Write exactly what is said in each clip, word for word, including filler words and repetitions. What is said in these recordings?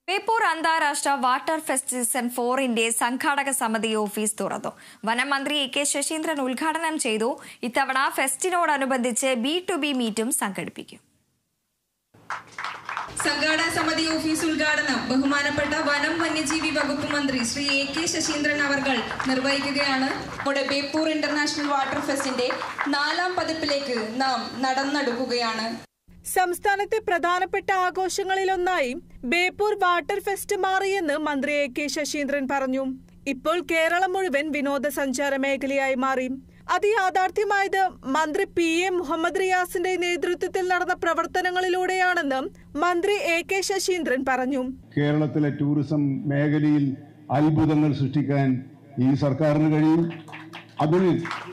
ബേപ്പൂർ അന്താരാഷ്ട്ര water fest season ഫോറിന്റെ സംഘാടക സമിതി ഓഫീസ് തുറന്നു. വനം മന്ത്രി എ കെ ശശീന്ദ്രൻ ഉദ്ഘാടനം ചെയ്തു. ഇത്തവണ ഫെസ്റ്റിനോടനുബന്ധിച്ച് ബി ടു ബി മീറ്റും സംഘടിപ്പിക്കും. സംഘാടക സമിതി ഓഫീസ് ഉദ്ഘാടനം ബഹുമാനപ്പെട്ട വനം വന്യജീവി വകുപ്പ് മന്ത്രി ശ്രീ എ കെ ശശീന്ദ്രൻ അവർകൾ നിർവഹിക്കുകയാണ്. നമ്മുടെ ബേപ്പൂർ ഇന്റർനാഷണൽ വാട്ടർ ഫെസ്റ്റിന്റെ നാലാം പതിപ്പിലേക്ക് നാം നടന്നെടുക്കുകയാണ്. സംസ്ഥാനത്തെ പ്രധാനപ്പെട്ട ആഘോഷങ്ങളിലൊന്നായി ബേപ്പൂർ വാട്ടർ ഫെസ്റ്റ് മാറിയെന്ന് മന്ത്രി എ കെ ശശീന്ദ്രൻ പറഞ്ഞു. ഇപ്പോൾ കേരളം മുഴുവൻ വിനോദസഞ്ചാര മേഖലയായി മാറി. അത് യാഥാർത്ഥ്യമായത് മന്ത്രി പി എ മുഹമ്മദ് റിയാസിന്റെ നേതൃത്വത്തിൽ നടന്ന പ്രവർത്തനങ്ങളിലൂടെയാണെന്ന് മന്ത്രി എ കെ ശശീന്ദ്രൻ പറഞ്ഞു. കേരളത്തിലെ ടൂറിസം മേഖലയിൽ അത്ഭുതങ്ങൾ സൃഷ്ടിക്കാൻ ഈ സർക്കാരിന് കഴിയും. അതിന്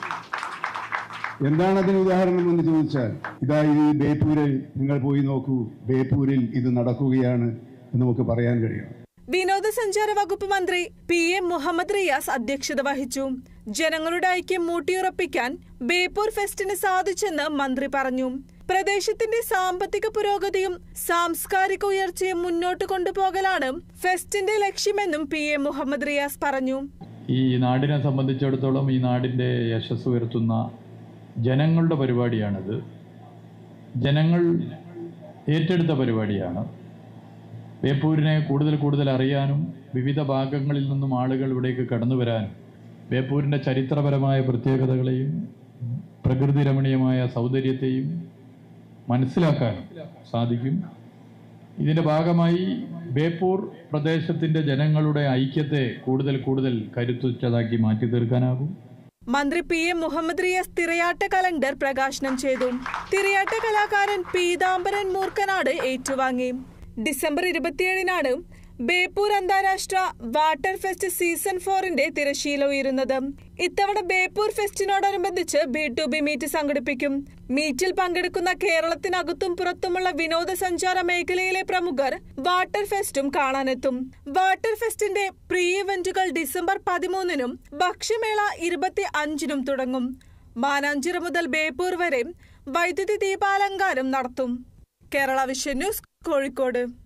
എന്താണ് അതിന് ഉദാഹരണം എന്ന് ചോദിച്ചാൽ, ഇതാ ഈ ബേപ്പൂരിൽ നിങ്ങൾ പോയി നോക്കൂ, ബേപ്പൂരിൽ ഇത് നടക്കുകയാണ് എന്ന് നമുക്ക് പറയാൻ കഴിയും. വിനോദസഞ്ചാര വകുപ്പ് മന്ത്രി പി എ മുഹമ്മദ് റിയാസ് അധ്യക്ഷത വഹിച്ചു. ജനങ്ങളുടെ ഐക്യം ഊട്ടിയുറപ്പിക്കാൻ ബേപ്പൂർ ഫെസ്റ്റിന് സാധിച്ചെന്ന് മന്ത്രി പറഞ്ഞു. പ്രദേശത്തിന്റെ സാമ്പത്തിക പുരോഗതിയും സാംസ്കാരിക ഉയർച്ചയും മുന്നോട്ട് കൊണ്ടുപോകലാണ് ഫെസ്റ്റിന്റെ ലക്ഷ്യമെന്നും പി എ മുഹമ്മദ് റിയാസ് പറഞ്ഞു. ഈ നാടിനെ സംബന്ധിച്ചിടത്തോളം ഈ നാടിന്റെ യശസ് ഉയർത്തുന്ന ജനങ്ങളുടെ പരിപാടിയാണിത്. ജനങ്ങൾ ഏറ്റെടുത്ത പരിപാടിയാണ്. ബേപ്പൂരിനെ കൂടുതൽ കൂടുതൽ അറിയാനും വിവിധ ഭാഗങ്ങളിൽ നിന്നും ആളുകൾ ഇവിടേക്ക് കടന്നു വരാനും ബേപ്പൂരിൻ്റെ ചരിത്രപരമായ പ്രത്യേകതകളെയും പ്രകൃതി രമണീയമായ സൗന്ദര്യത്തെയും മനസ്സിലാക്കാനും സാധിക്കും. ഇതിൻ്റെ ഭാഗമായി ബേപ്പൂർ പ്രദേശത്തിൻ്റെ ജനങ്ങളുടെ ഐക്യത്തെ കൂടുതൽ കൂടുതൽ കരുത്തുറ്റതാക്കി മാറ്റി തീർക്കാനാകും. മന്ത്രി പി എ മുഹമ്മദ് റിയാസ് തിരയാട്ട കലണ്ടർ പ്രകാശനം ചെയ്തു. തിരയാട്ട കലാകാരൻ പീതാംബരൻ മൂർക്കനാട് ഏറ്റുവാങ്ങി. ഡിസംബർ ഇരുപത്തിയേഴിനാണ് ബേപ്പൂർ അന്താരാഷ്ട്ര വാട്ടർ ഫെസ്റ്റ് സീസൺ ഫോറിന്റെ തിരശീല ഉയരുന്നത്. ഇത്തവണ ബേപ്പൂർ ഫെസ്റ്റിനോടനുബന്ധിച്ച് ബി ടു ബി മീറ്റ് സംഘടിപ്പിക്കും. മീറ്റിൽ പങ്കെടുക്കുന്ന കേരളത്തിനകത്തും പുറത്തുമുള്ള വിനോദസഞ്ചാര മേഖലയിലെ പ്രമുഖർ വാട്ടർ ഫെസ്റ്റും കാണാനെത്തും. വാട്ടർ ഫെസ്റ്റിന്റെ പ്രീ ഇവന്റുകൾ ഡിസംബർ പതിമൂന്നിനും ഭക്ഷ്യമേള ഇരുപത്തി അഞ്ചിനും തുടങ്ങും. മാനാഞ്ചിറ മുതൽ ബേപ്പൂർ വരെ വൈദ്യുതി ദീപാലങ്കാരം നടത്തും. Kerala vision news, Kozhikode.